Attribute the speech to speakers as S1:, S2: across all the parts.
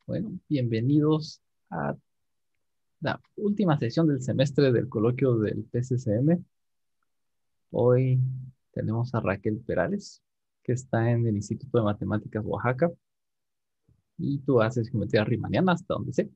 S1: Bueno, bienvenidos a la última sesión del semestre del coloquio del PCCM. Hoy tenemos a Raquel Perales, que está en el Instituto de Matemáticas Oaxaca, y tú haces geometría riemanniana hasta donde sé.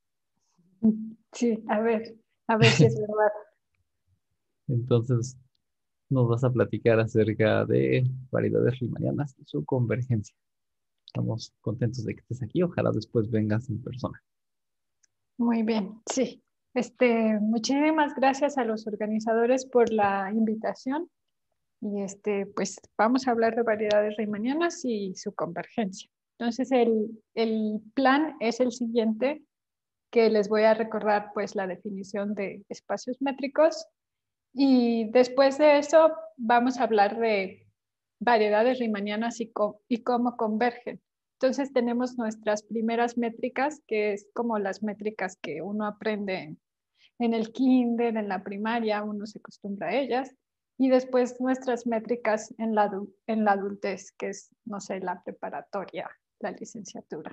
S2: Sí, a ver si es verdad.
S1: Entonces, nos vas a platicar acerca de variedades riemannianas y su convergencia. Estamos contentos de que estés aquí. Ojalá después vengas en persona.
S2: Muy bien, sí. Muchísimas gracias a los organizadores por la invitación y pues vamos a hablar de variedades riemannianas y su convergencia. Entonces, el plan es el siguiente, que les voy a recordar pues la definición de espacios métricos y después de eso vamos a hablar de variedades riemannianas y cómo convergen. Entonces tenemos nuestras primeras métricas, que es como las métricas que uno aprende en el kinder, en la primaria, uno se acostumbra a ellas. Y después nuestras métricas en la adultez, que es, no sé, la preparatoria, la licenciatura.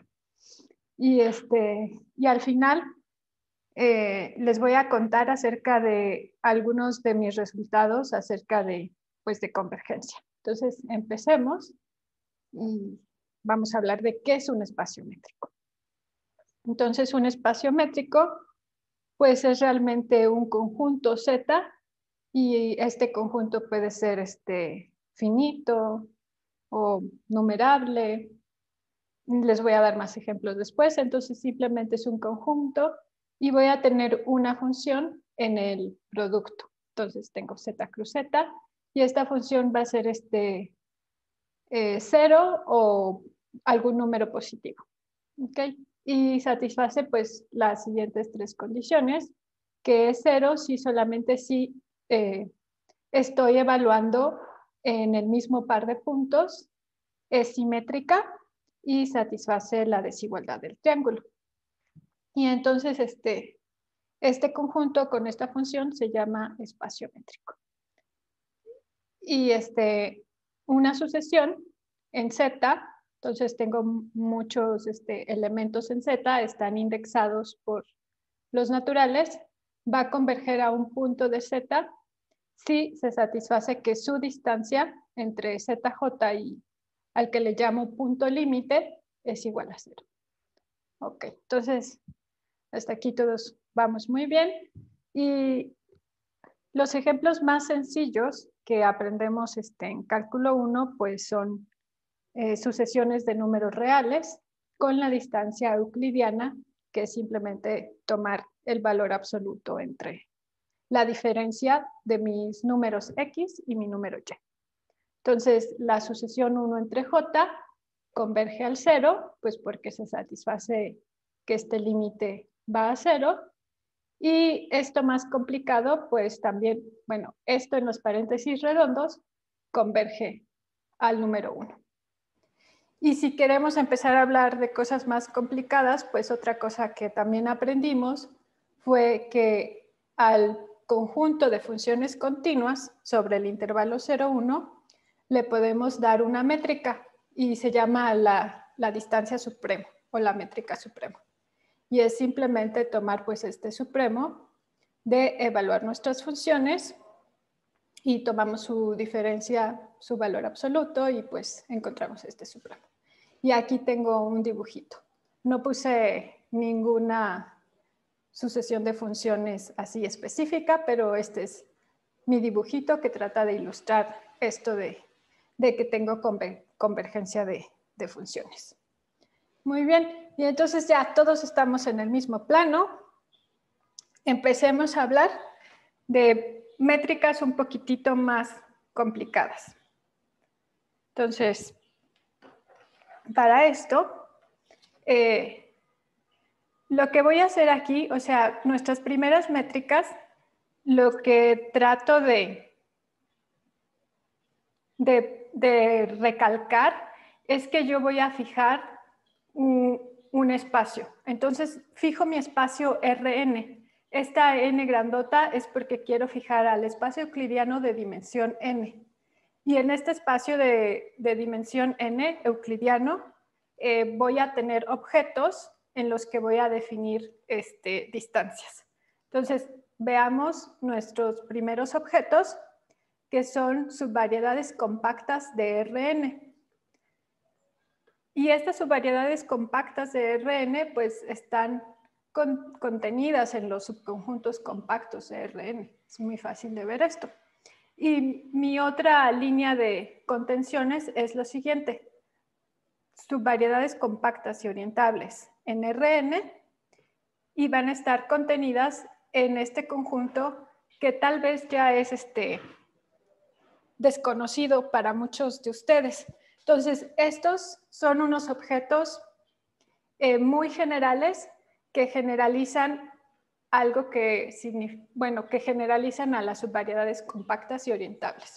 S2: Y al final les voy a contar acerca de algunos de mis resultados acerca pues, de convergencia. Entonces, empecemos y vamos a hablar de qué es un espacio métrico. Entonces, un espacio métrico pues es realmente un conjunto Z y este conjunto puede ser finito o numerable. Les voy a dar más ejemplos después. Entonces, simplemente es un conjunto y voy a tener una función en el producto. Entonces, tengo Z cruz Z y esta función va a ser 0 o algún número positivo. ¿Okay? Y satisface pues las siguientes tres condiciones, que es 0 si solamente si estoy evaluando en el mismo par de puntos, es simétrica y satisface la desigualdad del triángulo. Y entonces este conjunto con esta función se llama espacio métrico. Y una sucesión en Z, entonces tengo muchos elementos en Z, están indexados por los naturales, va a converger a un punto de Z si se satisface que su distancia entre ZJ y al que le llamo punto límite es igual a 0. Ok, entonces hasta aquí todos vamos muy bien. Y los ejemplos más sencillos que aprendemos en cálculo 1 pues son sucesiones de números reales con la distancia euclidiana, que es simplemente tomar el valor absoluto entre la diferencia de mis números x y mi número y. Entonces, la sucesión 1 entre j converge al 0, pues porque se satisface que este límite va a 0. Y esto más complicado, pues también, bueno, esto en los paréntesis redondos converge al número 1. Y si queremos empezar a hablar de cosas más complicadas, pues otra cosa que también aprendimos fue que al conjunto de funciones continuas sobre el intervalo 0,1 le podemos dar una métrica y se llama la distancia suprema o la métrica suprema. Y es simplemente tomar pues este supremo de evaluar nuestras funciones y tomamos su diferencia, su valor absoluto y pues encontramos este supremo. Y aquí tengo un dibujito. No puse ninguna sucesión de funciones así específica, pero este es mi dibujito que trata de ilustrar esto de que tengo convergencia de funciones. Muy bien, y entonces ya todos estamos en el mismo plano. Empecemos a hablar de métricas un poquitito más complicadas. Entonces, para esto, lo que voy a hacer aquí, o sea, nuestras primeras métricas, lo que trato de recalcar es que yo voy a fijar un espacio. Entonces, fijo mi espacio Rn. Esta n grandota es porque quiero fijar al espacio euclidiano de dimensión n. Y en este espacio de dimensión n euclidiano voy a tener objetos en los que voy a definir distancias. Entonces, veamos nuestros primeros objetos, que son subvariedades compactas de Rn. Y estas subvariedades compactas de Rn pues están contenidas en los subconjuntos compactos de Rn. Es muy fácil de ver esto. Y mi otra línea de contenciones es lo siguiente. Subvariedades compactas y orientables en Rn y van a estar contenidas en este conjunto que tal vez ya es desconocido para muchos de ustedes. Entonces, estos son unos objetos muy generales que generalizan algo que generalizan a las subvariedades compactas y orientables.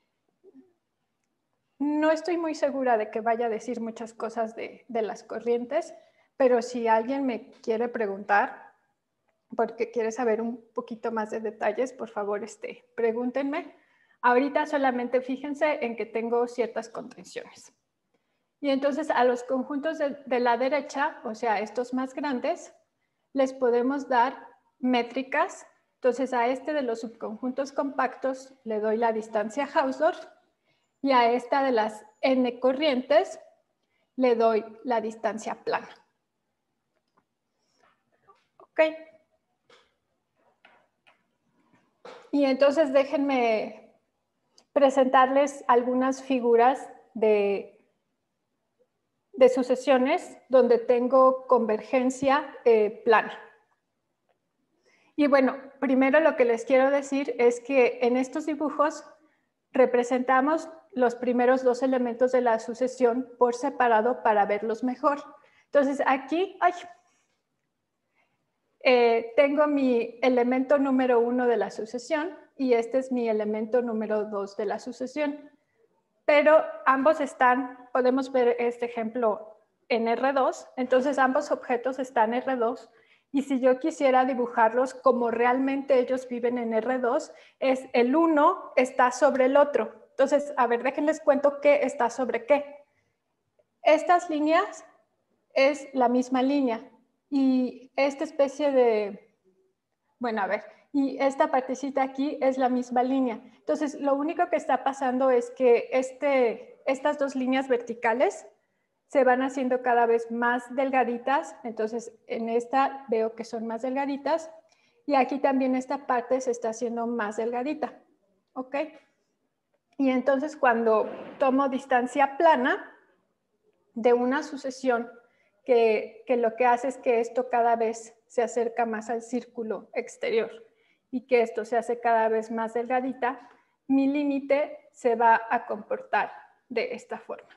S2: No estoy muy segura de que vaya a decir muchas cosas de las corrientes, pero si alguien me quiere preguntar, porque quiere saber un poquito más de detalles, por favor, pregúntenme. Ahorita solamente fíjense en que tengo ciertas contenciones. Y entonces a los conjuntos de la derecha, o sea, estos más grandes, les podemos dar métricas. Entonces a de los subconjuntos compactos le doy la distancia Hausdorff y a esta de las n corrientes le doy la distancia plana. ¿Ok? Y entonces déjenme presentarles algunas figuras de sucesiones donde tengo convergencia plana. Y bueno, primero lo que les quiero decir es que en estos dibujos representamos los primeros dos elementos de la sucesión por separado para verlos mejor. Entonces aquí tengo mi elemento número 1 de la sucesión y este es mi elemento número 2 de la sucesión. Pero ambos podemos ver este ejemplo en R2, entonces ambos objetos están en R2 y si yo quisiera dibujarlos como realmente ellos viven en R2, es el uno está sobre el otro. Entonces, a ver, déjenles cuento qué está sobre qué. Estas líneas es la misma línea y esta especie de, bueno, a ver, y esta partecita aquí es la misma línea. Entonces, lo único que está pasando es que estas dos líneas verticales se van haciendo cada vez más delgaditas. Entonces, en esta veo que son más delgaditas. Y aquí también esta parte se está haciendo más delgadita. ¿Ok? Y entonces, cuando tomo distancia plana de una sucesión que lo que hace es que esto cada vez se acerca más al círculo exterior y que esto se hace cada vez más delgadita, mi límite se va a comportar de esta forma.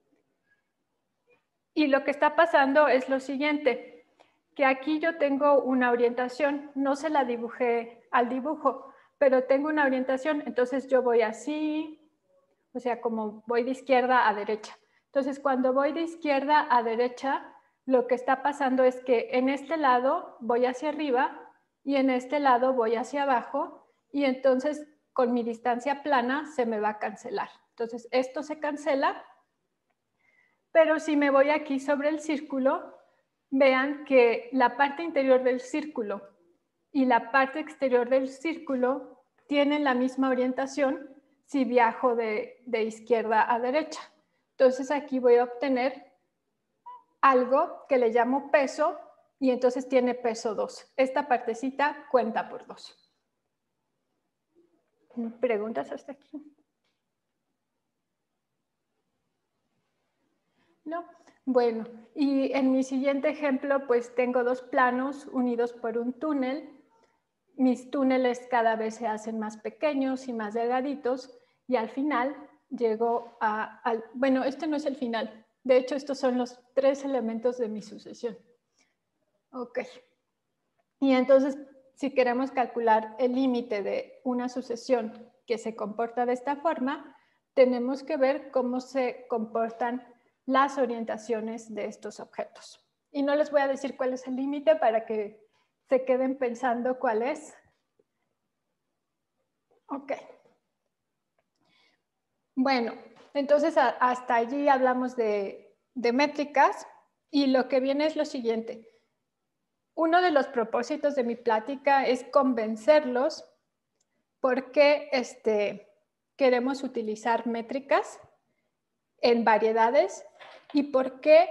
S2: Y lo que está pasando es lo siguiente, que aquí yo tengo una orientación, no se la dibujé al dibujo, pero tengo una orientación, entonces yo voy así, o sea, como voy de izquierda a derecha. Entonces, cuando voy de izquierda a derecha, lo que está pasando es que en este lado voy hacia arriba y en este lado voy hacia abajo y entonces con mi distancia plana se me va a cancelar. Entonces, esto se cancela, pero si me voy aquí sobre el círculo, vean que la parte interior del círculo y la parte exterior del círculo tienen la misma orientación si viajo de izquierda a derecha. Entonces aquí voy a obtener algo que le llamo peso y entonces tiene peso 2. Esta partecita cuenta por 2. ¿Preguntas hasta aquí? ¿No? Bueno, y en mi siguiente ejemplo pues tengo dos planos unidos por un túnel. Mis túneles cada vez se hacen más pequeños y más delgaditos y al final llego bueno, este no es el final. De hecho, estos son los 3 elementos de mi sucesión. Ok. Y entonces, si queremos calcular el límite de una sucesión que se comporta de esta forma, tenemos que ver cómo se comportan las orientaciones de estos objetos. Y no les voy a decir cuál es el límite para que se queden pensando cuál es. Ok. Bueno, entonces hasta allí hablamos de métricas Y lo que viene es lo siguiente. Uno de los propósitos de mi plática es convencerlos por qué queremos utilizar métricas en variedades y por qué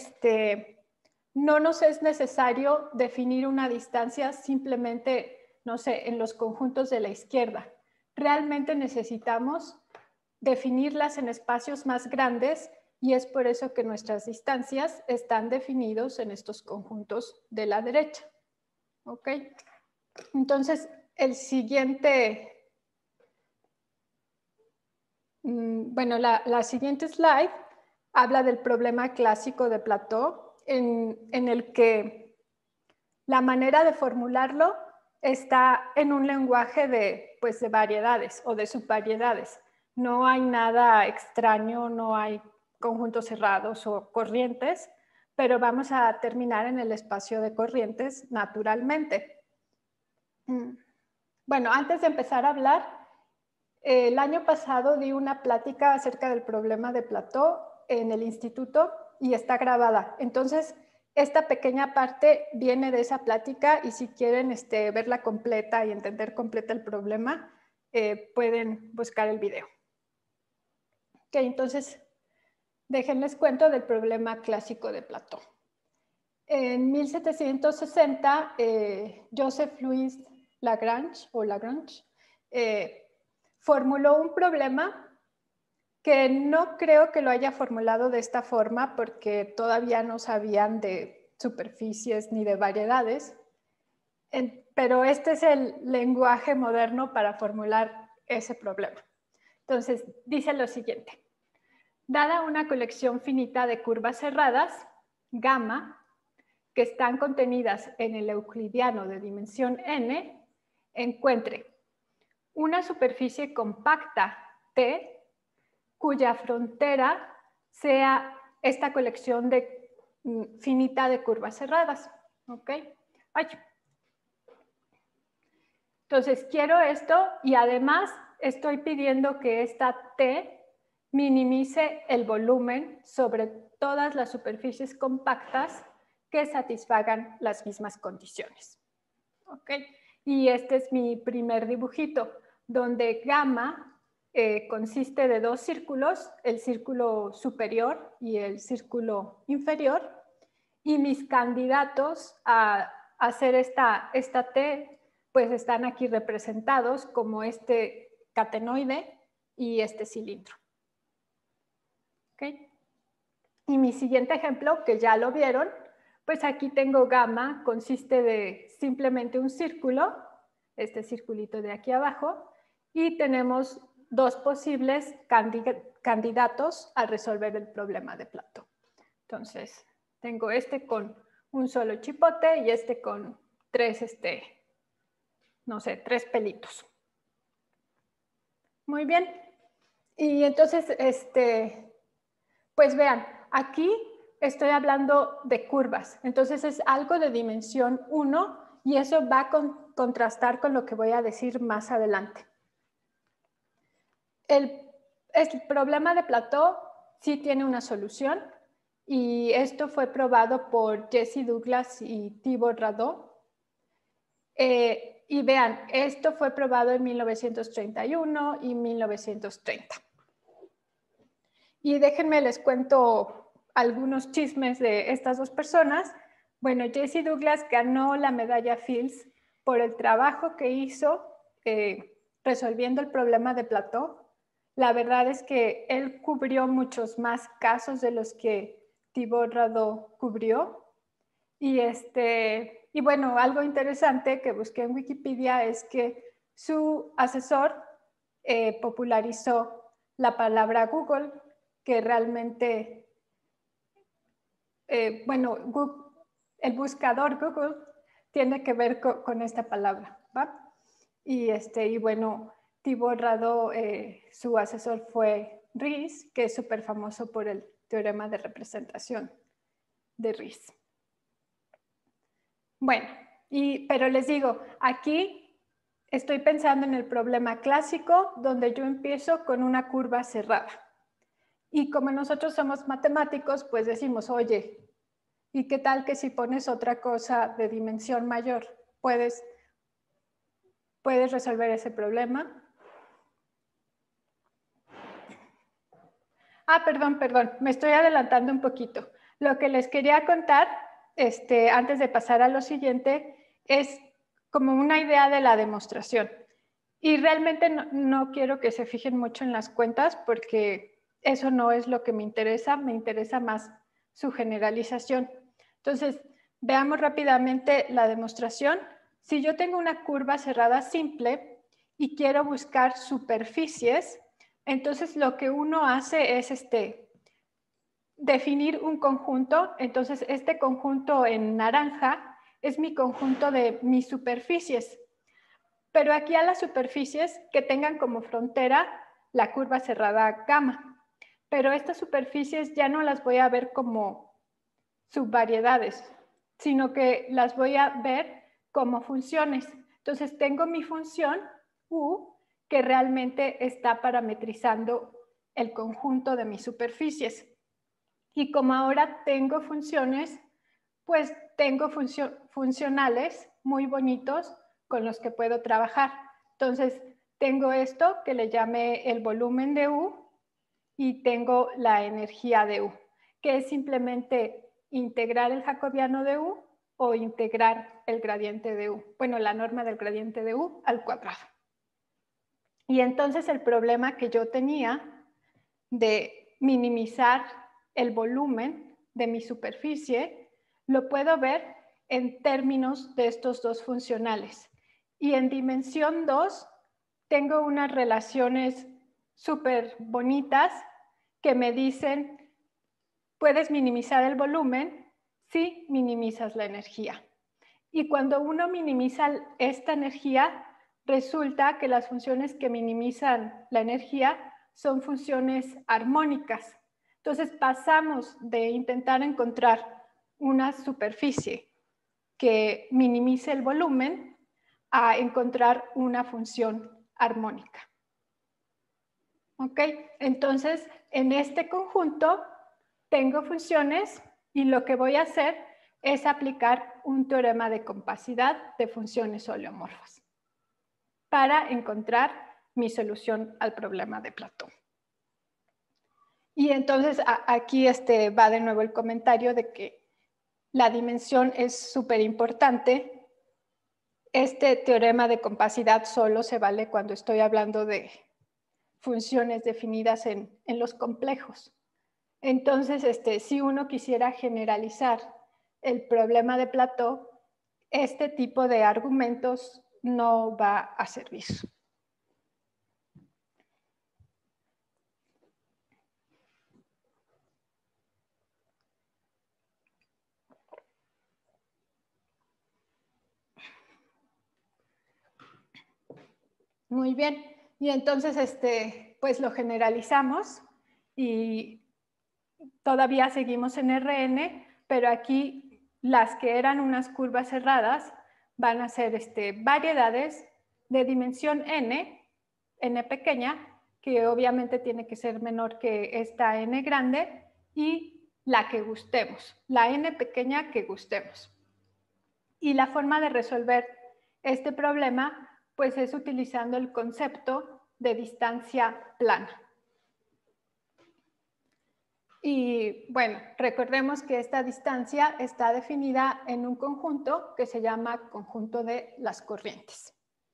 S2: no nos es necesario definir una distancia simplemente, no sé, en los conjuntos de la izquierda. Realmente necesitamos definirlas en espacios más grandes y es por eso que nuestras distancias están definidos en estos conjuntos de la derecha. ¿Ok? Entonces, el siguiente, bueno, la siguiente slide habla del problema clásico de Plató, en el que la manera de formularlo está en un lenguaje de variedades o de subvariedades. No hay nada extraño, no hay conjuntos cerrados o corrientes, pero vamos a terminar en el espacio de corrientes naturalmente. Bueno, antes de empezar a hablar, el año pasado di una plática acerca del problema de Plató en el instituto y está grabada. Entonces, esta pequeña parte viene de esa plática y si quieren verla completa y entender completa el problema, pueden buscar el video. Ok, entonces, déjenles cuento del problema clásico de Platón. En 1760, Joseph Louis Lagrange, formuló un problema que no creo que lo haya formulado de esta forma porque todavía no sabían de superficies ni de variedades, pero este es el lenguaje moderno para formular ese problema. Entonces, dice lo siguiente. Dada una colección finita de curvas cerradas, gamma, que están contenidas en el euclidiano de dimensión n, encuentre una superficie compacta T cuya frontera sea esta colección finita de curvas cerradas. ¿Ok? Ay. Entonces, quiero esto y además estoy pidiendo que esta T minimice el volumen sobre todas las superficies compactas que satisfagan las mismas condiciones. ¿Ok? Y este es mi primer dibujito, donde gamma consiste de dos círculos, el círculo superior y el círculo inferior, y mis candidatos a hacer esta T, pues están aquí representados como este catenoide y este cilindro. ¿Okay? Y mi siguiente ejemplo, que ya lo vieron, pues aquí tengo gamma, consiste de simplemente un círculo, este circulito de aquí abajo, y tenemos dos posibles candidatos a resolver el problema de Platón. Entonces, tengo este con un solo chipote y este con tres, no sé, tres pelitos. Muy bien. Y entonces, pues vean, aquí estoy hablando de curvas. Entonces es algo de dimensión 1 y eso va a contrastar con lo que voy a decir más adelante. El problema de Platón sí tiene una solución y esto fue probado por Jesse Douglas y Tibor Radó. Y vean, esto fue probado en 1931 y 1930. Y déjenme les cuento algunos chismes de estas dos personas. Bueno, Jesse Douglas ganó la medalla Fields por el trabajo que hizo resolviendo el problema de Platón. La verdad es que él cubrió muchos más casos de los que Tibor Radó cubrió. Y bueno, algo interesante que busqué en Wikipedia es que su asesor popularizó la palabra Google, que realmente, bueno, Google, el buscador Google tiene que ver con esta palabra, ¿va? Y bueno, Tibor Radó, su asesor fue Riesz, que es súper famoso por el teorema de representación de Riesz. Bueno, pero les digo, aquí estoy pensando en el problema clásico donde yo empiezo con una curva cerrada. Y como nosotros somos matemáticos, pues decimos, oye, ¿Y qué tal que si pones otra cosa de dimensión mayor? ¿Puedes resolver ese problema? Ah, perdón, me estoy adelantando un poquito. Lo que les quería contar, antes de pasar a lo siguiente, es como una idea de la demostración. Y realmente no quiero que se fijen mucho en las cuentas porque eso no es lo que me interesa más su generalización. Entonces, veamos rápidamente la demostración. Si yo tengo una curva cerrada simple y quiero buscar superficies, entonces lo que uno hace es definir un conjunto. Entonces, este conjunto en naranja es mi conjunto de mis superficies. Pero aquí a las superficies que tengan como frontera la curva cerrada gamma. Pero estas superficies ya no las voy a ver como subvariedades, sino que las voy a ver como funciones. Entonces tengo mi función U que realmente está parametrizando el conjunto de mis superficies. Y como ahora tengo funciones, pues tengo funcionales muy bonitos con los que puedo trabajar. Entonces, tengo esto que le llamé el volumen de U y tengo la energía de U, que es simplemente integrar el jacobiano de U o integrar el gradiente de U. Bueno, la norma del gradiente de U al cuadrado. Y entonces el problema que yo tenía de minimizar el volumen de mi superficie, lo puedo ver en términos de estos dos funcionales. Y en dimensión 2 tengo unas relaciones súper bonitas que me dicen, puedes minimizar el volumen si minimizas la energía. Y cuando uno minimiza esta energía, resulta que las funciones que minimizan la energía son funciones armónicas. Entonces pasamos de intentar encontrar una superficie que minimice el volumen a encontrar una función armónica. ¿Ok? Entonces, en este conjunto tengo funciones y lo que voy a hacer es aplicar un teorema de compacidad de funciones oleomorfas para encontrar mi solución al problema de Platón. Y entonces aquí va de nuevo el comentario de que la dimensión es súper importante. Este teorema de compacidad solo se vale cuando estoy hablando de funciones definidas en los complejos. Entonces, si uno quisiera generalizar el problema de Platón, este tipo de argumentos no va a servir. Muy bien, y entonces pues lo generalizamos y todavía seguimos en Rn, pero aquí las que eran unas curvas cerradas van a ser variedades de dimensión n pequeña, que obviamente tiene que ser menor que esta n grande, y la que gustemos, la n pequeña que gustemos. Y la forma de resolver este problema pues es utilizando el concepto de distancia plana. Y bueno, recordemos que esta distancia está definida en un conjunto que se llama conjunto de las corrientes.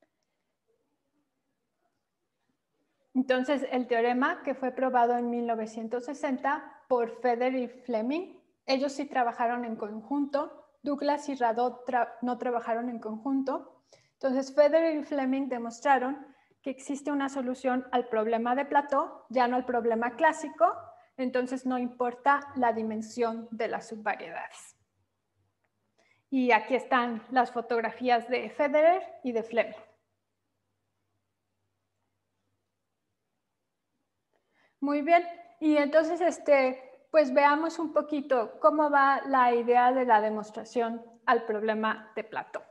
S2: Entonces, el teorema que fue probado en 1960 por Federer y Fleming, ellos sí trabajaron en conjunto, Douglas y Radot no trabajaron en conjunto. Entonces, Federer y Fleming demostraron que existe una solución al problema de Platón, ya no al problema clásico, entonces no importa la dimensión de las subvariedades. Y aquí están las fotografías de Federer y de Fleming. Muy bien, y entonces pues veamos un poquito cómo va la idea de la demostración al problema de Platón.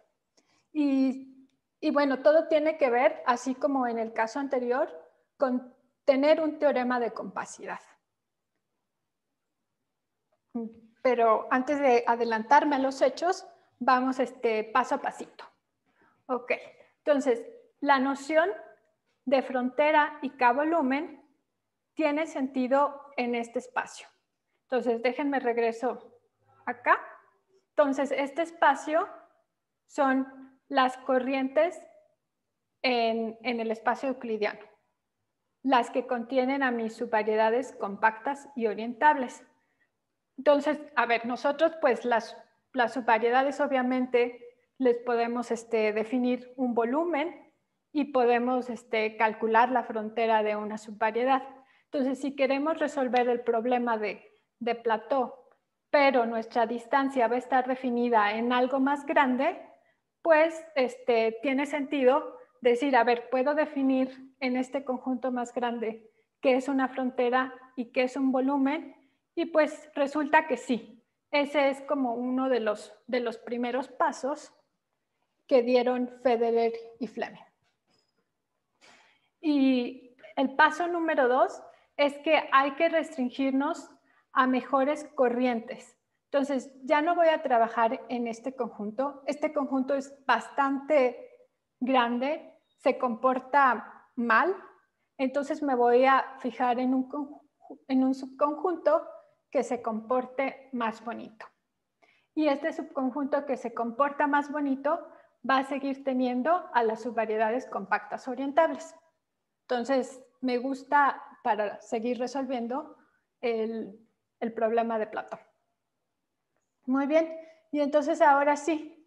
S2: Y bueno, todo tiene que ver, así como en el caso anterior, con tener un teorema de compacidad. pero antes de adelantarme a los hechos, vamos paso a pasito. Ok, entonces, la noción de frontera y K-volumen tiene sentido en este espacio. Entonces, déjenme regreso acá. Entonces, este espacio son las corrientes en el espacio euclidiano, las que contienen a mis subvariedades compactas y orientables. Entonces, a ver, nosotros pues las subvariedades obviamente les podemos definir un volumen y podemos calcular la frontera de una subvariedad. Entonces, si queremos resolver el problema de Plateau, pero nuestra distancia va a estar definida en algo más grande, pues tiene sentido decir, a ver, puedo definir en este conjunto más grande qué es una frontera y qué es un volumen, y pues resulta que sí. Ese es como uno de los primeros pasos que dieron Federer y Fleming. Y el paso número 2 es que hay que restringirnos a mejores corrientes. Entonces, ya no voy a trabajar en este conjunto. Este conjunto es bastante grande, se comporta mal. Entonces, me voy a fijar en un subconjunto que se comporte más bonito. Y este subconjunto que se comporta más bonito va a seguir teniendo a las subvariedades compactas orientables. Entonces, me gusta para seguir resolviendo el problema de Plateau. Muy bien, y entonces ahora sí,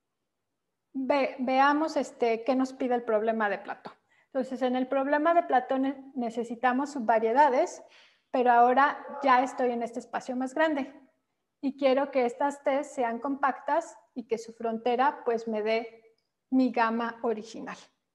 S2: veamos qué nos pide el problema de Plateau. Entonces, en el problema de Plateau necesitamos subvariedades, pero ahora ya estoy en este espacio más grande y quiero que estas T sean compactas y que su frontera pues me dé mi gama original.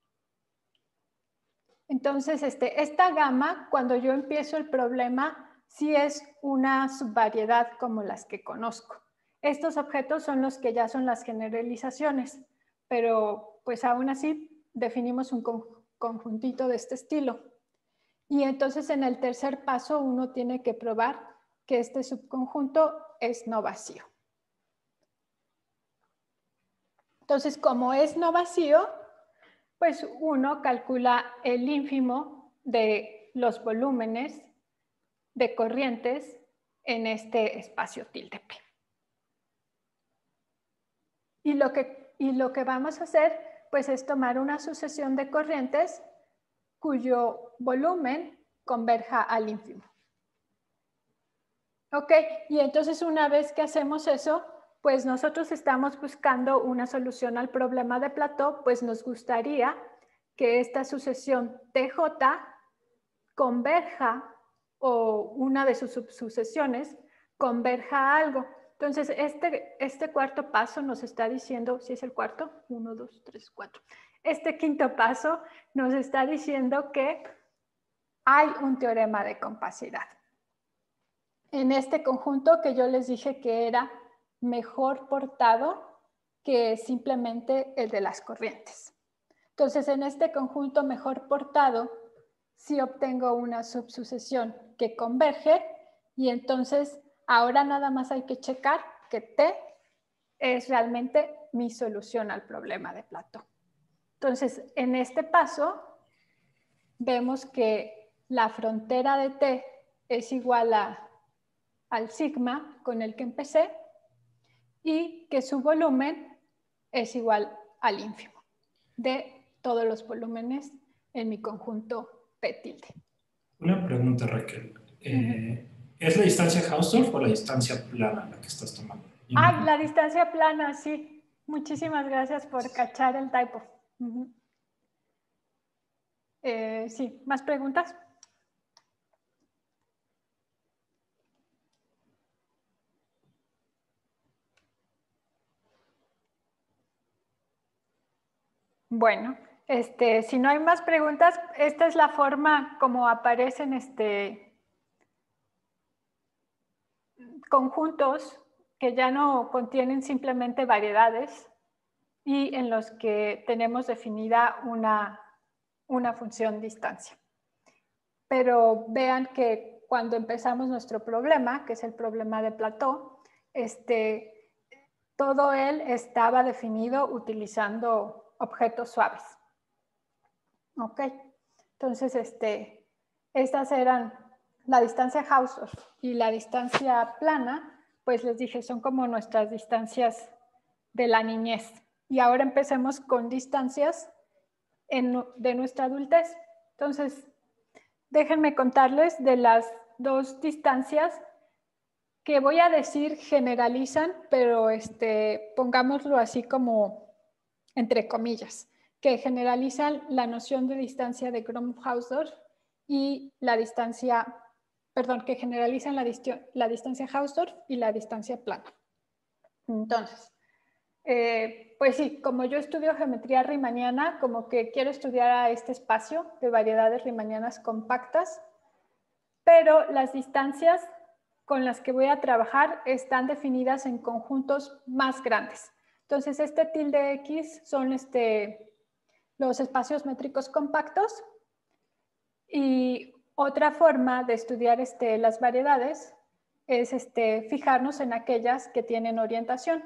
S2: Entonces, esta gama, cuando yo empiezo el problema, sí es una subvariedad como las que conozco. Estos objetos son los que ya son las generalizaciones, pero pues aún así definimos un conjuntito de este estilo. Y entonces en el tercer paso uno tiene que probar que este subconjunto es no vacío. Entonces, como es no vacío, pues uno calcula el ínfimo de los volúmenes de corrientes en este espacio tilde P. Y lo que vamos a hacer pues es tomar una sucesión de corrientes cuyo volumen converja al ínfimo. Ok, y entonces una vez que hacemos eso, pues nosotros estamos buscando una solución al problema de Plateau, pues nos gustaría que esta sucesión TJ converja o una de sus subsucesiones converja a algo. Entonces, este cuarto paso nos está diciendo, ¿sí es el cuarto? 1, 2, 3, 4. Este quinto paso nos está diciendo que hay un teorema de compacidad. En este conjunto que yo les dije que era mejor portado que simplemente el de las corrientes. Entonces, en este conjunto mejor portado, sí obtengo una subsucesión que converge y entonces ahora nada más hay que checar que T es realmente mi solución al problema de Plateau. Entonces, en este paso vemos que la frontera de T es igual al sigma con el que empecé y que su volumen es igual al ínfimo de todos los volúmenes en mi conjunto P tilde.
S3: Una pregunta, Raquel. ¿Es la distancia Hausdorff o la distancia plana la que estás tomando?
S2: Ah, la distancia plana, sí. Muchísimas gracias por cachar el typo. Sí, ¿más preguntas? Bueno, si no hay más preguntas, esta es la forma como aparecen conjuntos que ya no contienen simplemente variedades y en los que tenemos definida una función distancia. Pero vean que cuando empezamos nuestro problema, que es el problema de Plateau, todo él estaba definido utilizando objetos suaves. Ok, entonces estas eran la distancia Hausdorff y la distancia plana, pues les dije, son como nuestras distancias de la niñez. Y ahora empecemos con distancias de nuestra adultez. Entonces, déjenme contarles de las dos distancias que voy a decir generalizan, pero pongámoslo así como entre comillas, que generalizan la noción de distancia de Gromov-Hausdorff y la distancia, perdón, que generalizan la distancia Hausdorff y la distancia plana. Entonces, pues sí, como yo estudio geometría riemanniana, como que quiero estudiar a este espacio de variedades riemannianas compactas, pero las distancias con las que voy a trabajar están definidas en conjuntos más grandes. Entonces, tilde X son los espacios métricos compactos y otra forma de estudiar las variedades es fijarnos en aquellas que tienen orientación.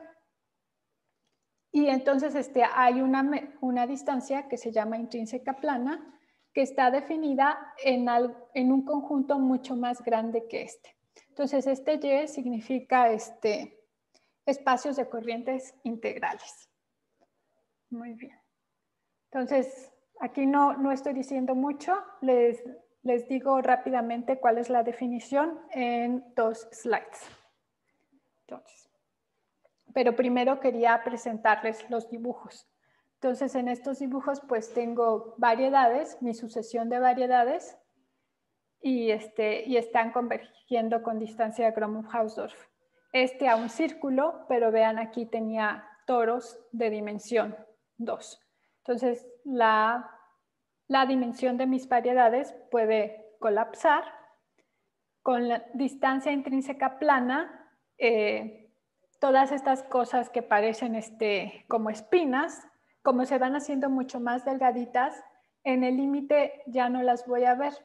S2: Y entonces hay una distancia que se llama intrínseca plana que está definida en un conjunto mucho más grande que este. Entonces Y significa espacios de corrientes integrales. Muy bien. Entonces aquí no estoy diciendo mucho, les digo rápidamente cuál es la definición en 2 slides. Entonces, pero primero quería presentarles los dibujos. Entonces, en estos dibujos, pues tengo variedades, mi sucesión de variedades, y están convergiendo con distancia de Gromov-Hausdorff. A un círculo, pero vean aquí tenía toros de dimensión 2. Entonces, la dimensión de mis variedades puede colapsar. Con la distancia intrínseca plana, todas estas cosas que parecen como espinas, como se van haciendo mucho más delgaditas, en el límite ya no las voy a ver.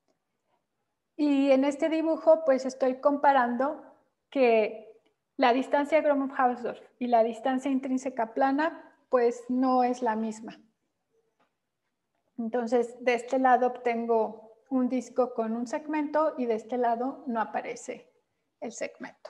S2: Y en este dibujo pues estoy comparando que la distancia Gromov-Hausdorff y la distancia intrínseca plana pues no es la misma. Entonces de este lado obtengo un disco con un segmento y de este lado no aparece el segmento.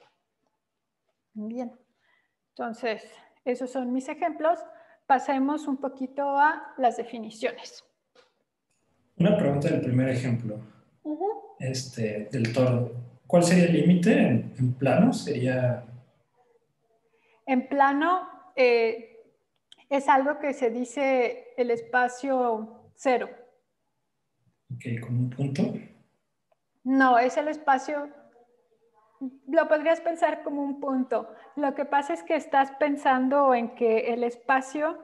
S2: Bien, entonces esos son mis ejemplos. Pasemos un poquito a las definiciones.
S3: Una pregunta del primer ejemplo, del toro. ¿Cuál sería el límite en plano? Sería...
S2: En plano es algo que se dice el espacio cero.
S3: Ok, ¿con un punto?
S2: No, es el espacio, lo podrías pensar como un punto. Lo que pasa es que estás pensando en que el espacio,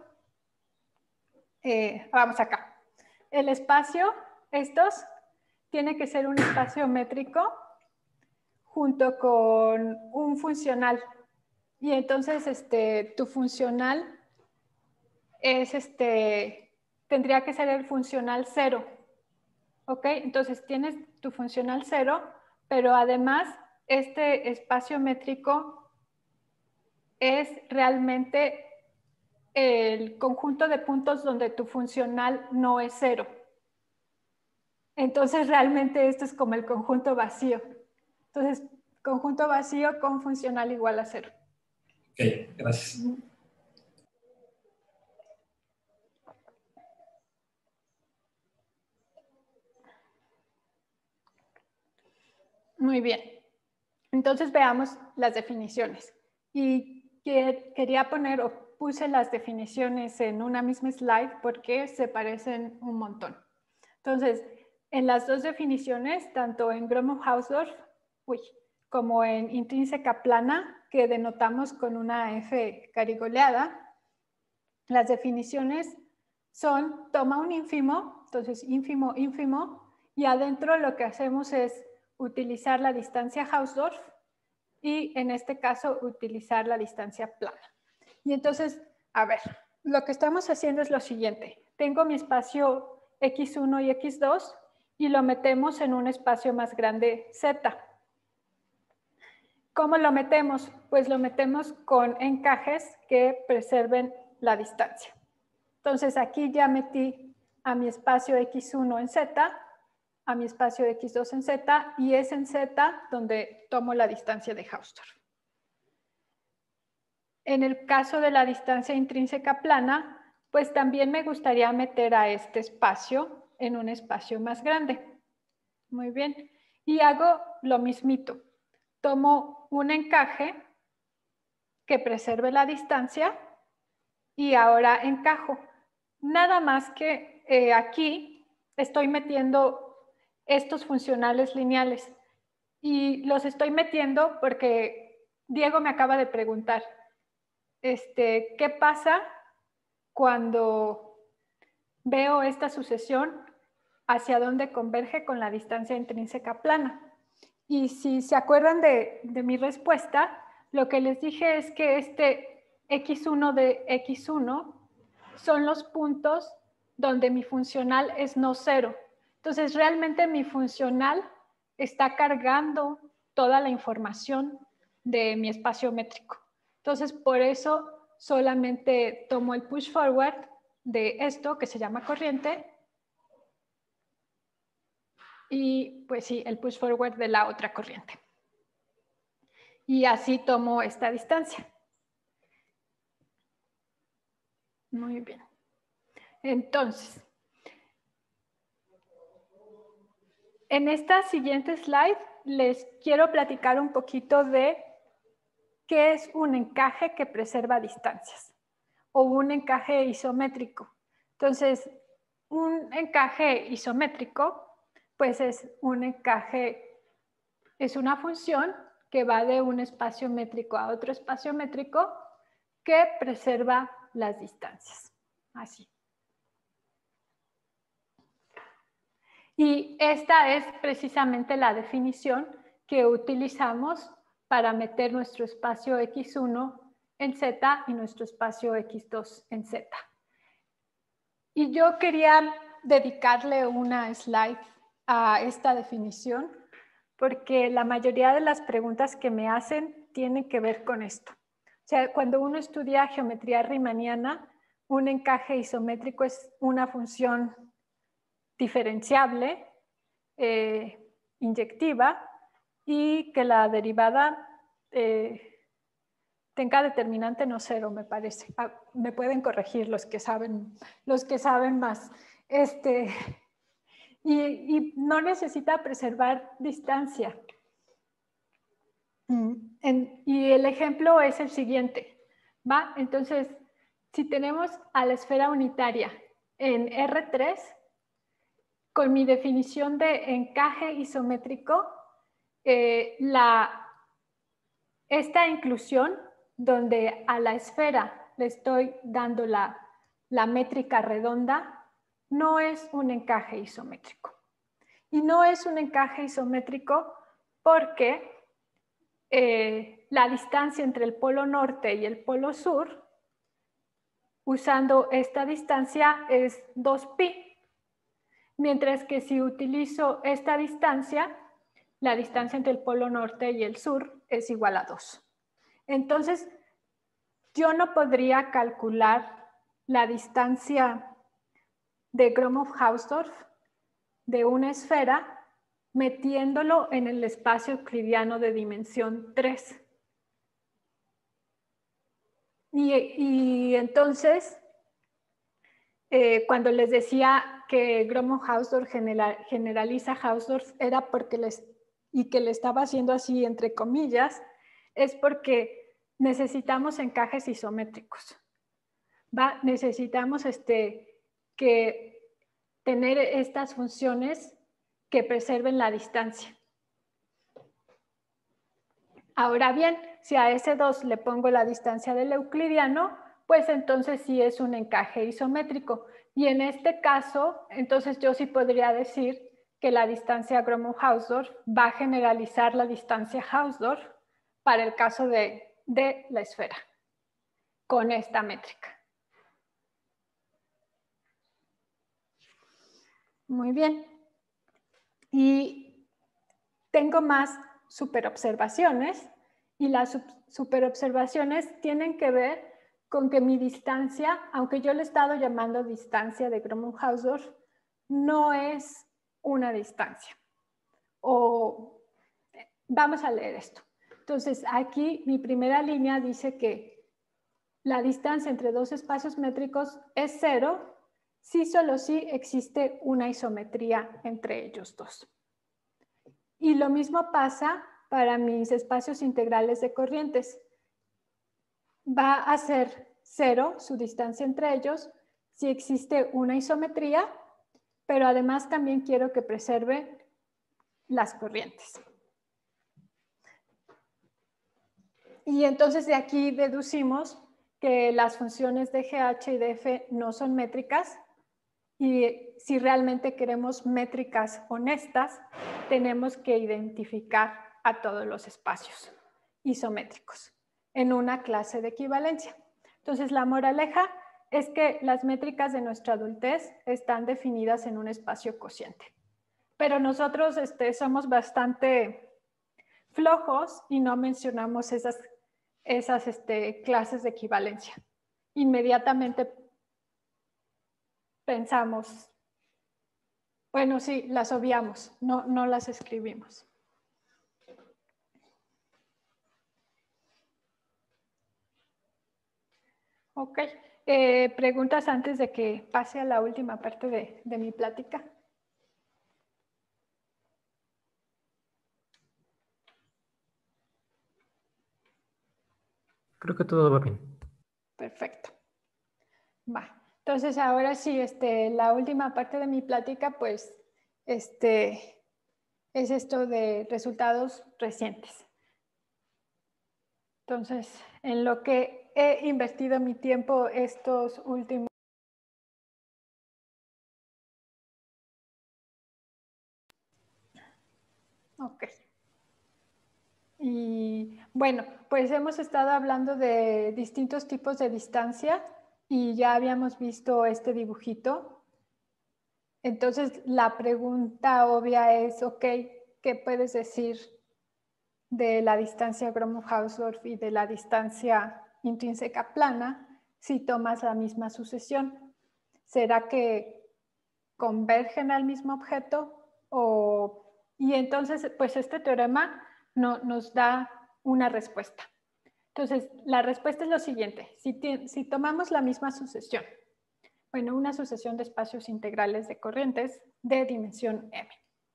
S2: vamos acá, el espacio, tiene que ser un espacio métrico junto con un funcional. Y entonces tu funcional es tendría que ser el funcional 0. ¿Ok? Entonces tienes tu funcional 0, pero además este espacio métrico es realmente el conjunto de puntos donde tu funcional no es 0. Entonces realmente esto es como el conjunto vacío. Entonces, conjunto vacío con funcional igual a 0.
S3: Ok, gracias.
S2: Muy bien. Entonces veamos las definiciones. Y quería poner o puse las definiciones en una misma slide porque se parecen un montón. Entonces, en las dos definiciones, tanto en Gromov-Hausdorff como en intrínseca plana, que denotamos con una F carigoleada, las definiciones son, toma un ínfimo, entonces ínfimo, ínfimo, y adentro lo que hacemos es utilizar la distancia Hausdorff y en este caso utilizar la distancia plana. Y entonces, a ver, lo que estamos haciendo es lo siguiente. Tengo mi espacio X1 y X2 y lo metemos en un espacio más grande Z. ¿Cómo lo metemos? Pues lo metemos con encajes que preserven la distancia. Entonces aquí ya metí a mi espacio X1 en Z, a mi espacio X2 en Z, y es en Z donde tomo la distancia de Hausdorff. En el caso de la distancia intrínseca plana, pues también me gustaría meter a este espacio en un espacio más grande. Muy bien. Y hago lo mismito. Tomo un encaje que preserve la distancia y ahora encajo. Nada más que aquí estoy metiendo estos funcionales lineales. Y los estoy metiendo porque Diego me acaba de preguntar, ¿qué pasa cuando veo esta sucesión hacia dónde converge con la distancia intrínseca plana? Y si se acuerdan de mi respuesta, lo que les dije es que este X1 de X1 son los puntos donde mi funcional es no cero. Entonces, realmente mi funcional está cargando toda la información de mi espacio métrico. Entonces, por eso solamente tomo el push forward de esto que se llama corriente y pues sí, el push forward de la otra corriente. Y así tomo esta distancia. Muy bien. Entonces, en esta siguiente slide les quiero platicar un poquito de qué es un encaje que preserva distancias o un encaje isométrico. Entonces, un encaje isométrico, pues es un encaje, es una función que va de un espacio métrico a otro espacio métrico que preserva las distancias. Así. Y esta es precisamente la definición que utilizamos para meter nuestro espacio X1 en Z y nuestro espacio X2 en Z. Y yo quería dedicarle una slide a esta definición porque la mayoría de las preguntas que me hacen tienen que ver con esto. O sea, cuando uno estudia geometría riemanniana, un encaje isométrico es una función diferenciable, inyectiva, y que la derivada tenga determinante no cero, me parece. Me pueden corregir los que saben más. Y no necesita preservar distancia. Y el ejemplo es el siguiente, ¿va? Entonces, si tenemos a la esfera unitaria en R3, con mi definición de encaje isométrico, esta inclusión donde a la esfera le estoy dando la métrica redonda, no es un encaje isométrico. Y no es un encaje isométrico porque la distancia entre el polo norte y el polo sur, usando esta distancia, es 2pi. Mientras que si utilizo esta distancia, la distancia entre el polo norte y el sur es igual a 2. Entonces, yo no podría calcular la distancia de Gromov-Hausdorff de una esfera metiéndolo en el espacio euclidiano de dimensión 3. Y entonces, cuando les decía que Gromov-Hausdorff generaliza Hausdorff era porque y que le estaba haciendo así entre comillas, es porque necesitamos encajes isométricos. ¿Va? Necesitamos que tener estas funciones que preserven la distancia. Ahora bien, si a S2 le pongo la distancia del euclidiano, pues entonces sí es un encaje isométrico. Y en este caso, entonces yo sí podría decir que la distancia Gromov-Hausdorff va a generalizar la distancia Hausdorff para el caso de la esfera, con esta métrica. Muy bien. Y tengo más superobservaciones Y las superobservaciones tienen que ver con que mi distancia, aunque yo le he estado llamando distancia de Gromov-Hausdorff, no es una distancia. O vamos a leer esto. Entonces, aquí mi primera línea dice que la distancia entre dos espacios métricos es 0 si solo si existe una isometría entre ellos dos. Y lo mismo pasa para mis espacios integrales de corrientes. Va a ser 0 su distancia entre ellos si existe una isometría, pero además también quiero que preserve las corrientes. Y entonces de aquí deducimos que las funciones de GH y de F no son métricas, y si realmente queremos métricas honestas, tenemos que identificar a todos los espacios isométricos en una clase de equivalencia. Entonces, la moraleja es que las métricas de nuestra adultez están definidas en un espacio cociente. Pero nosotros somos bastante flojos y no mencionamos esas clases de equivalencia. Inmediatamente pensamos, bueno, sí, las obviamos, no las escribimos. Ok, preguntas antes de que pase a la última parte de mi plática.
S4: Creo que todo va bien.
S2: Perfecto. Va. Entonces, ahora sí, la última parte de mi plática, pues, es esto de resultados recientes. Entonces, en lo que he invertido mi tiempo estos últimos... Ok. Y bueno, pues hemos estado hablando de distintos tipos de distancia y ya habíamos visto este dibujito. Entonces, la pregunta obvia es, ok, ¿qué puedes decir de la distancia Gromov-Hausdorff y de la distancia intrínseca plana si tomas la misma sucesión? ¿Será que convergen al mismo objeto? Y entonces, pues este teorema nos da una respuesta. Entonces, la respuesta es lo siguiente. Si tomamos la misma sucesión, bueno, una sucesión de espacios integrales de corrientes de dimensión m,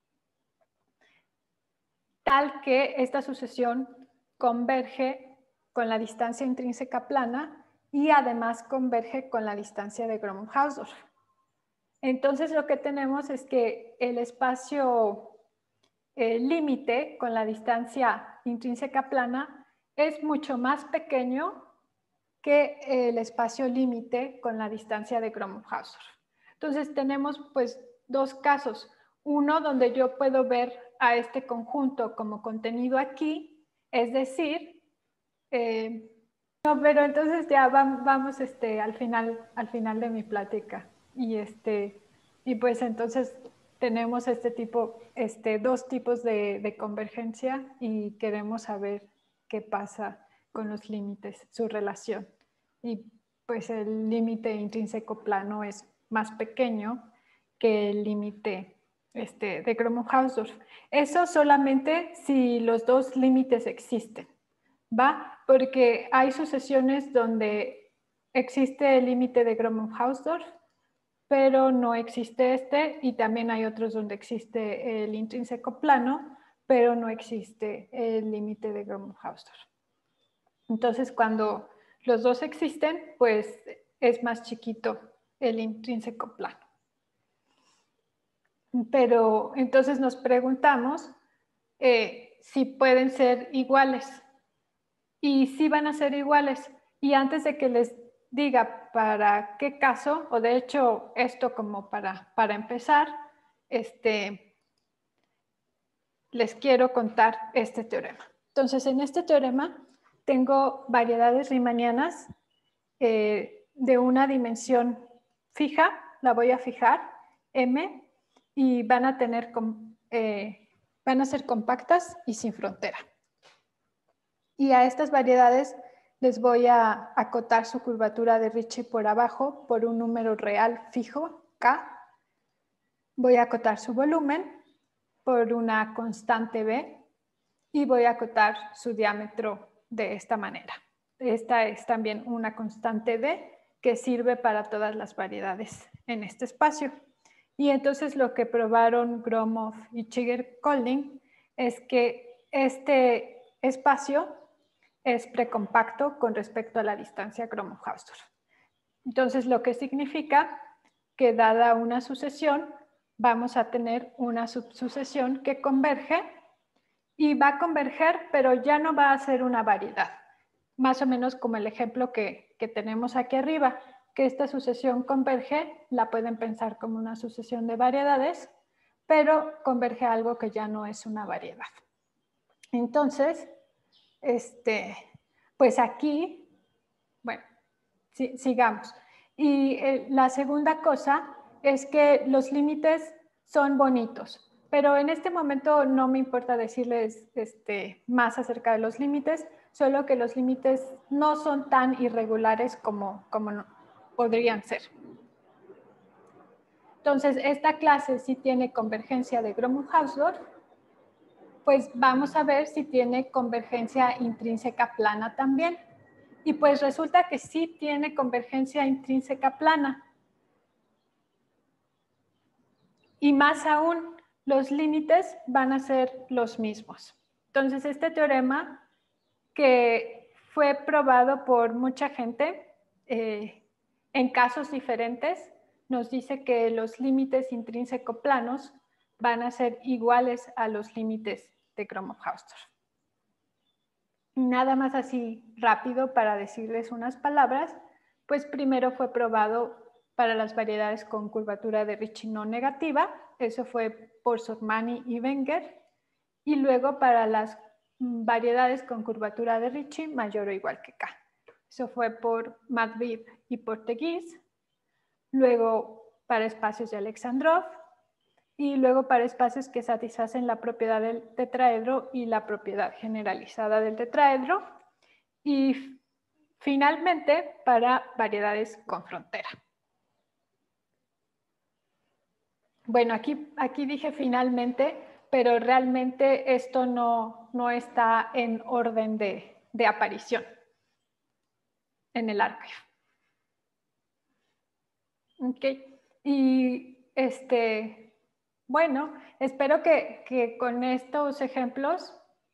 S2: tal que esta sucesión converge con la distancia intrínseca plana y además converge con la distancia de Gromov-Hausdorff. Entonces, lo que tenemos es que el espacio límite con la distancia intrínseca plana es mucho más pequeño que el espacio límite con la distancia de Gromov-Hausdorff. Entonces tenemos pues dos casos. Uno donde yo puedo ver a este conjunto como contenido aquí, es decir, no, pero entonces ya vamos al final de mi plática. Y pues entonces tenemos dos tipos de convergencia y queremos saber qué pasa con los límites, su relación. Y pues el límite intrínseco plano es más pequeño que el límite de Gromov-Hausdorff. Eso solamente si los dos límites existen, ¿va? Porque hay sucesiones donde existe el límite de Gromov-Hausdorff, pero no existe y también hay otros donde existe el intrínseco plano, pero no existe el límite de Gromov-Hausdorff. Entonces, cuando los dos existen, pues es más chiquito el intrínseco plano. Pero entonces nos preguntamos si pueden ser iguales. Y si van a ser iguales. Y antes de que les diga para qué caso, o de hecho esto como para empezar, les quiero contar este teorema. Entonces, en este teorema tengo variedades riemannianas de una dimensión fija, la voy a fijar, m, y van a ser compactas y sin frontera. Y a estas variedades les voy a acotar su curvatura de Ricci por abajo por un número real fijo, K. Voy a acotar su volumen por una constante B y voy a acotar su diámetro de esta manera. Esta es también una constante D que sirve para todas las variedades en este espacio. Y entonces lo que probaron Gromov y Chigger-Colling es que este espacio es precompacto con respecto a la distancia Gromov-Hausdorff. Entonces lo que significa que dada una sucesión vamos a tener una subsucesión que converge y va a converger, pero ya no va a ser una variedad. Más o menos como el ejemplo que tenemos aquí arriba, que esta sucesión converge, la pueden pensar como una sucesión de variedades, pero converge a algo que ya no es una variedad. Entonces, pues aquí, bueno, sigamos. Y la segunda cosa es que los límites son bonitos. Pero en este momento no me importa decirles más acerca de los límites, solo que los límites no son tan irregulares como podrían ser. Entonces, esta clase sí tiene convergencia de Gromov-Hausdorff, pues vamos a ver si tiene convergencia intrínseca plana también. Y pues resulta que sí tiene convergencia intrínseca plana. Y más aún, los límites van a ser los mismos. Entonces, este teorema que fue probado por mucha gente en casos diferentes, nos dice que los límites intrínseco planos van a ser iguales a los límites de Gromov-Hausdorff. Nada más así rápido para decirles unas palabras, pues primero fue probado para las variedades con curvatura de Ricci no negativa, eso fue por Sormani y Wenger, y luego para las variedades con curvatura de Ricci mayor o igual que K. Eso fue por Matveev y Portegués, luego para espacios de Alexandrov, y luego para espacios que satisfacen la propiedad del tetraedro y la propiedad generalizada del tetraedro, y finalmente para variedades con frontera. Bueno, aquí dije finalmente, pero realmente esto no está en orden de aparición en el archive. Ok, y bueno, espero que con estos ejemplos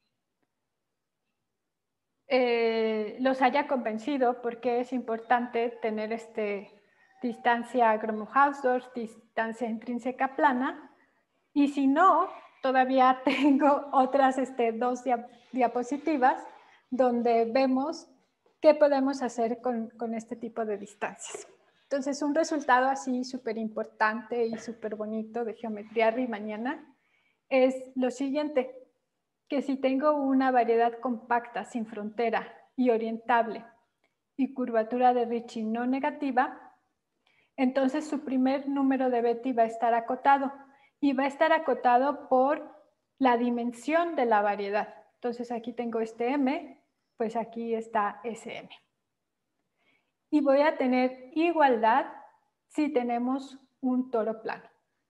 S2: los haya convencido porque es importante tener distancia Gromov-Hausdorff, distancia intrínseca plana, y si no, todavía tengo otras dos diapositivas donde vemos qué podemos hacer con este tipo de distancias. Entonces, un resultado así súper importante y súper bonito de geometría riemanniana es lo siguiente, que si tengo una variedad compacta, sin frontera y orientable y curvatura de Ricci no negativa, entonces su primer número de Betti va a estar acotado y va a estar acotado por la dimensión de la variedad. Entonces aquí tengo este M, pues aquí está SM. Y voy a tener igualdad si tenemos un toro plano.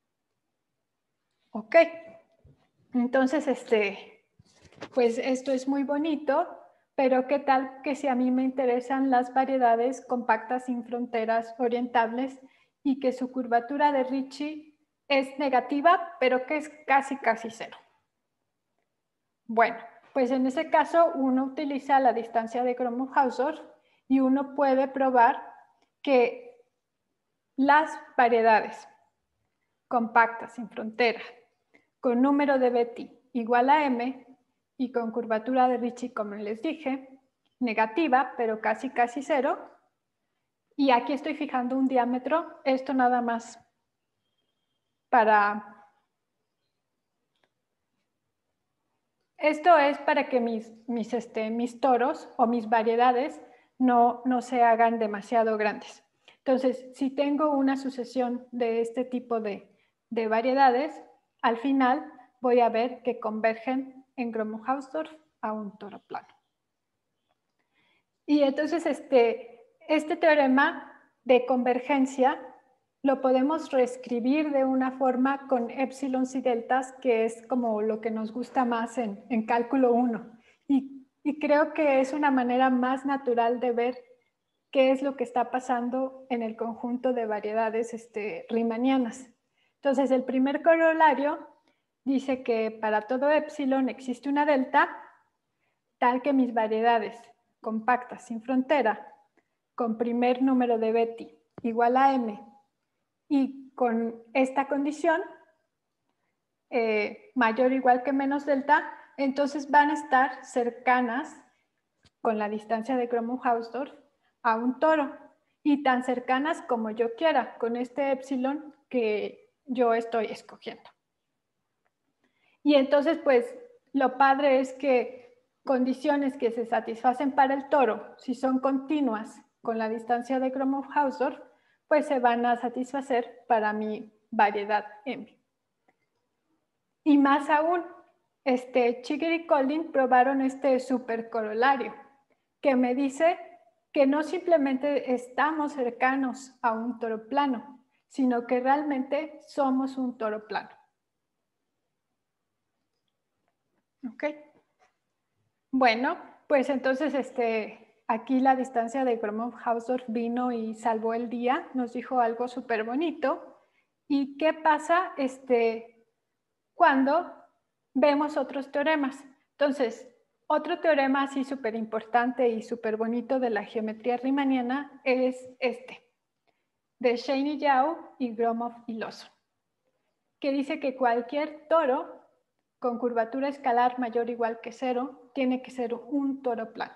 S2: Ok, entonces pues esto es muy bonito, pero ¿qué tal que si a mí me interesan las variedades compactas sin fronteras orientables y que su curvatura de Ricci es negativa, pero que es casi cero? Bueno, pues en ese caso uno utiliza la distancia de Gromov-Hausdorff y uno puede probar que las variedades compactas sin frontera con número de Betti igual a M y con curvatura de Ricci, como les dije, negativa, pero casi cero. Y aquí estoy fijando un diámetro, esto nada más para... Esto es para que mis toros o mis variedades no se hagan demasiado grandes. Entonces, si tengo una sucesión de este tipo de variedades, al final voy a ver que convergen en Gromov-Hausdorff a un toro plano. Y entonces este teorema de convergencia lo podemos reescribir de una forma con épsilons y deltas, que es como lo que nos gusta más en cálculo 1. Y creo que es una manera más natural de ver qué es lo que está pasando en el conjunto de variedades riemannianas. Entonces, el primer corolario dice que para todo épsilon existe una delta tal que mis variedades compactas sin frontera con primer número de Betti igual a m y con esta condición mayor o igual que menos delta, entonces van a estar cercanas con la distancia de Gromov-Hausdorff a un toro y tan cercanas como yo quiera con este épsilon que yo estoy escogiendo. Y entonces pues lo padre es que condiciones que se satisfacen para el toro, si son continuas con la distancia de Gromov-Hausdorff, pues se van a satisfacer para mi variedad M. Y más aún, Chigger y Collin probaron este supercorolario, que me dice que no simplemente estamos cercanos a un toro plano, sino que realmente somos un toro plano. ¿Ok? Bueno, pues entonces aquí la distancia de Gromov-Hausdorff vino y salvó el día, nos dijo algo súper bonito. ¿Y qué pasa cuando vemos otros teoremas? Entonces, otro teorema así súper importante y súper bonito de la geometría riemanniana es de Shane y Yao y Gromov y Lawson, que dice que cualquier toro con curvatura escalar mayor o igual que 0 tiene que ser un toro plano.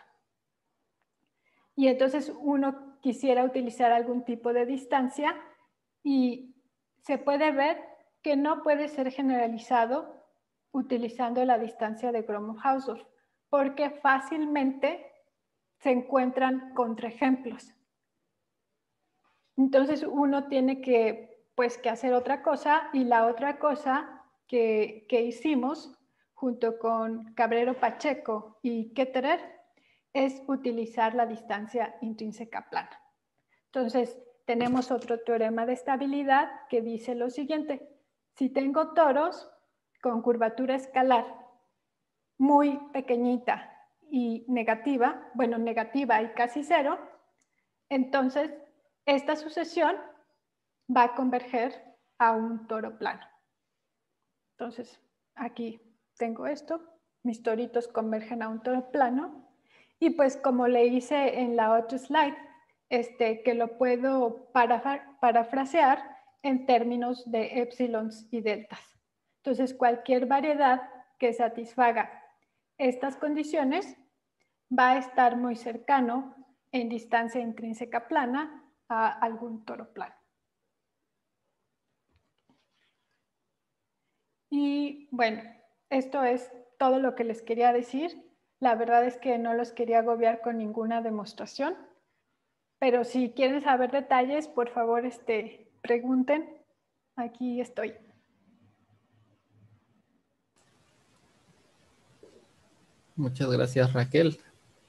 S2: Y entonces uno quisiera utilizar algún tipo de distancia y se puede ver que no puede ser generalizado utilizando la distancia de Gromov-Hausdorff, porque fácilmente se encuentran contraejemplos. Entonces uno tiene que hacer otra cosa, y la otra cosa que hicimos junto con Cabrero Pacheco y Ketterer es utilizar la distancia intrínseca plana. Entonces tenemos otro teorema de estabilidad que dice lo siguiente: si tengo toros con curvatura escalar muy pequeñita y negativa, bueno, negativa y casi 0, entonces esta sucesión va a converger a un toro plano. Entonces, aquí tengo esto, mis toritos convergen a un toro plano, y pues como le hice en la otra slide, que lo puedo parafrasear en términos de épsilons y deltas. Entonces, cualquier variedad que satisfaga estas condiciones va a estar muy cercano en distancia intrínseca plana a algún toro plano. Y bueno, esto es todo lo que les quería decir. La verdad es que no los quería agobiar con ninguna demostración, pero si quieren saber detalles, por favor, pregunten. Aquí estoy.
S1: Muchas gracias, Raquel.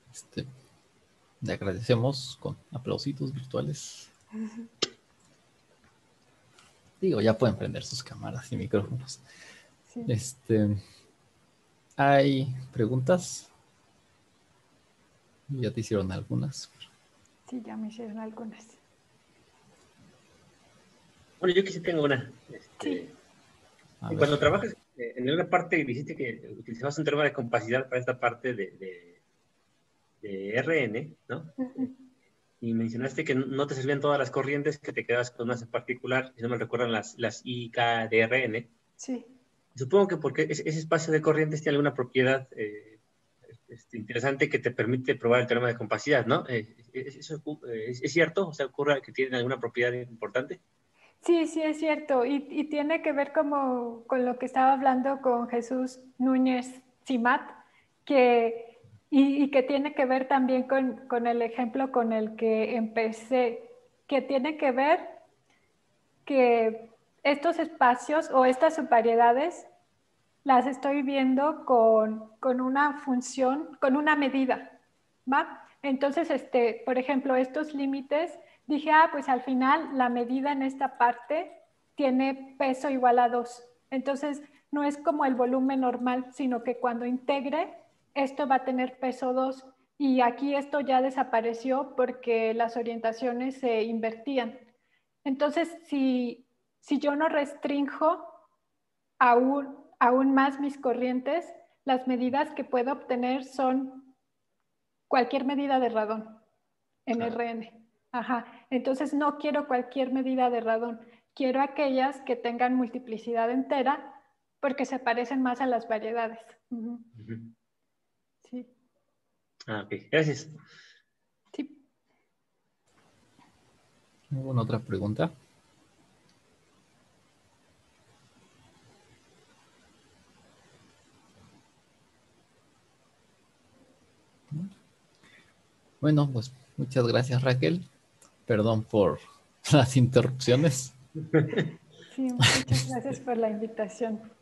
S1: Le agradecemos con aplausitos virtuales. Digo, ya pueden prender sus cámaras y micrófonos. Sí. ¿Hay preguntas? Ya te hicieron algunas.
S2: Sí, ya me hicieron algunas.
S4: Bueno, yo que sí tengo una.
S2: Sí.
S4: Cuando trabajas en una parte, dijiste que utilizabas un teorema de compacidad para esta parte de RN, ¿no? Uh-huh. Y mencionaste que no te servían todas las corrientes, que te quedabas con unas en particular, si no me recuerdan las IK de RN.
S2: Sí.
S4: Supongo que porque ese espacio de corrientes tiene alguna propiedad interesante que te permite probar el teorema de compacidad, ¿no? ¿Eso es cierto? O sea, ¿ocurre que tienen alguna propiedad importante?
S2: Sí, sí, es cierto. Y tiene que ver como con lo que estaba hablando con Jesús Núñez Simat, y que tiene que ver también con el ejemplo con el que empecé, que tiene que ver que estos espacios o estas subvariedades las estoy viendo con una función, con una medida, ¿va? Entonces, por ejemplo, estos límites, dije, pues al final la medida en esta parte tiene peso igual a 2. Entonces, no es como el volumen normal, sino que cuando integre, esto va a tener peso 2. Y aquí esto ya desapareció porque las orientaciones se invertían. Entonces, si yo no restrinjo aún más mis corrientes, las medidas que puedo obtener son cualquier medida de radón en RN. Ajá. Entonces no quiero cualquier medida de radón. Quiero aquellas que tengan multiplicidad entera porque se parecen más a las variedades. Sí.
S4: Ok, gracias.
S2: Sí.
S1: ¿Alguna otra pregunta? Bueno, pues muchas gracias, Raquel. Perdón por las interrupciones.
S2: Sí, muchas gracias por la invitación.